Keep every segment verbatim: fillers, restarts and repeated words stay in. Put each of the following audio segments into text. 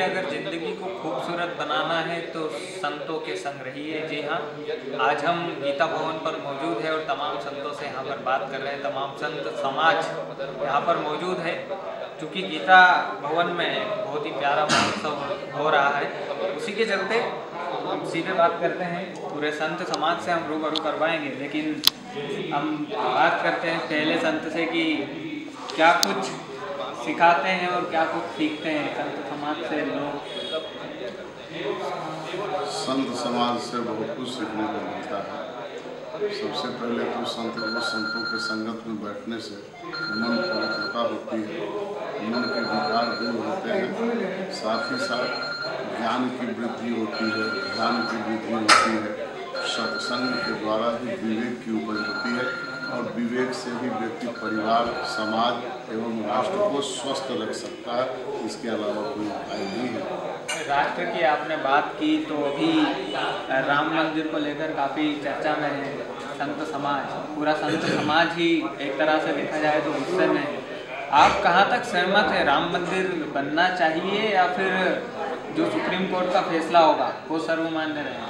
अगर ज़िंदगी को खूबसूरत बनाना है तो संतों के संग रहिए। जी हाँ, आज हम गीता भवन पर मौजूद है और तमाम संतों से यहाँ पर बात कर रहे हैं। तमाम संत समाज यहाँ पर मौजूद है। चूँकि गीता भवन में बहुत ही प्यारा महोत्सव हो रहा है, उसी के चलते सीधे बात करते हैं। पूरे संत समाज से हम रूबरू करवाएंगे, लेकिन हम बात करते हैं पहले संत से कि क्या कुछ सिखाते हैं और क्या कुछ सीखते हैं संत समाज से लोग। संत समाज से बहुत कुछ सीखने को मिलता है। सबसे पहले तो संत वो संतों के संगत में बैठने से मन पवित्रता होती है, मन के विकार दूर होते हैं, साथ ही साथ ज्ञान की वृद्धि होती है, ध्यान की वृद्धि होती है। सत्संग के द्वारा ही विवेक की उपज होती है और विवेक से ही व्यक्ति परिवार, समाज एवं राष्ट्र को स्वस्थ रख सकता है। इसके अलावा कोई उपाय नहीं है। राष्ट्र की आपने बात की तो अभी राम मंदिर को लेकर काफ़ी चर्चा में है संत समाज। पूरा संत समाज ही एक तरह से देखा जाए तो गुस्से में है। आप कहाँ तक सहमत है, राम मंदिर बनना चाहिए या फिर जो सुप्रीम कोर्ट का फैसला होगा वो सर्वमान्य रहेगा?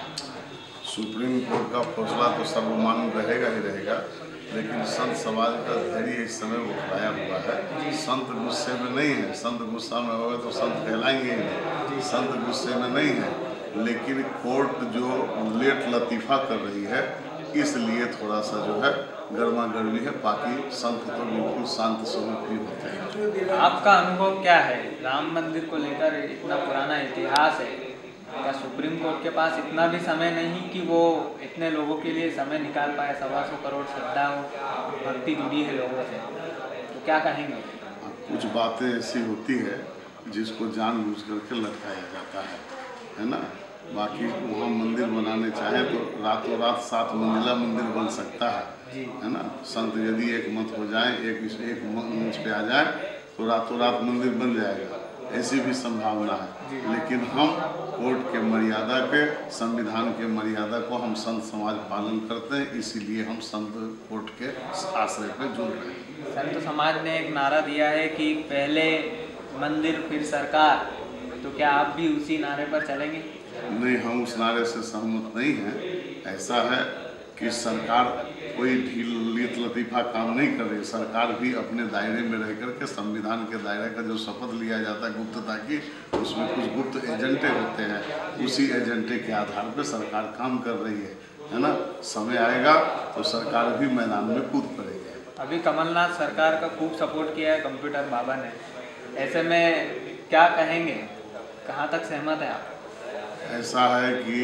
सुप्रीम कोर्ट का फैसला तो सर्वमान्य रहेगा ही रहेगा, लेकिन संत समाज का धैर्य इस समय उठाया हुआ है। संत गुस्से में नहीं है। संत गुस्सा में होगा तो संत कहलाएंगे ही नहीं। संत गुस्से में नहीं है, लेकिन कोर्ट जो लेट लतीफ़ा कर रही है, इसलिए थोड़ा सा जो है गर्मा गर्मी है। बाकी संत तो बिल्कुल शांत स्वरूप ही होते हैं। आपका अनुभव क्या है? राम मंदिर को लेकर इतना पुराना इतिहास है, क्या सुप्रीम कोर्ट के पास इतना भी समय नहीं कि वो इतने लोगों के लिए समय निकाल पाए? सवा सौ करोड़ श्रद्धा हो, भक्ति जुड़ी है लोगों से, तो क्या कहेंगे? कुछ बातें ऐसी होती है जिसको जानबूझ करके लटकाया जाता है, है ना। बाकी वहाँ मंदिर बनाने चाहे तो रातों रात सात मंजिला मंदिर बन सकता है, है ना। संत यदि एक मत हो जाए, एक एक मंच पे आ जाए तो रातों रात मंदिर बन जाएगा, ऐसी भी संभावना है। लेकिन हम कोर्ट के मर्यादा के, संविधान के मर्यादा को हम संत समाज पालन करते हैं, इसीलिए हम संत कोर्ट के आश्रय पे जुड़ रहे हैं। संत समाज ने एक नारा दिया है कि पहले मंदिर फिर सरकार, तो क्या आप भी उसी नारे पर चलेंगे? नहीं, हम उस नारे से सहमत नहीं हैं। ऐसा है कि सरकार कोई ढील लीत लतीफ़ा काम नहीं कर रही। सरकार भी अपने दायरे में रह कर के, संविधान के दायरे का जो शपथ लिया जाता है गुप्तता की, उसमें कुछ गुप्त एजेंटे होते हैं। उसी एजेंटे के आधार पर सरकार काम कर रही है, है ना। समय आएगा तो सरकार भी मैदान में कूद पड़ेगी। अभी कमलनाथ सरकार का खूब सपोर्ट किया है कंप्यूटर बाबा ने, ऐसे में क्या कहेंगे, कहाँ तक सहमत है आप? ऐसा है कि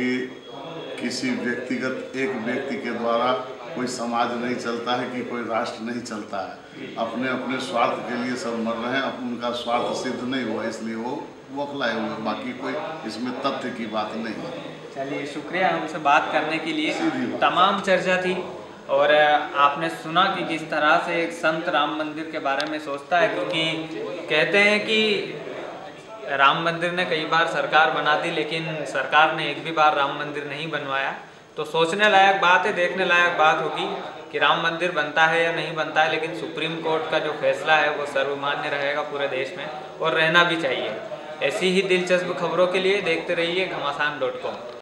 किसी व्यक्तिगत एक व्यक्ति के द्वारा कोई समाज नहीं चलता है, कि कोई राष्ट्र नहीं चलता है। अपने अपने स्वार्थ के लिए सब मर रहे हैं। अब उनका स्वार्थ सिद्ध नहीं हुआ, इसलिए वो बौखलाए हुए। बाकी कोई इसमें तथ्य की बात नहीं है। चलिए, शुक्रिया हमसे बात करने के लिए। तमाम चर्चा थी और आपने सुना कि किस तरह से एक संत राम मंदिर के बारे में सोचता है, क्योंकि कहते हैं कि राम मंदिर ने कई बार सरकार बना दी, लेकिन सरकार ने एक भी बार राम मंदिर नहीं बनवाया। तो सोचने लायक बात है, देखने लायक बात होगी कि राम मंदिर बनता है या नहीं बनता है, लेकिन सुप्रीम कोर्ट का जो फैसला है वो सर्वमान्य रहेगा पूरे देश में, और रहना भी चाहिए। ऐसी ही दिलचस्प खबरों के लिए देखते रहिए घमासान डॉट कॉम।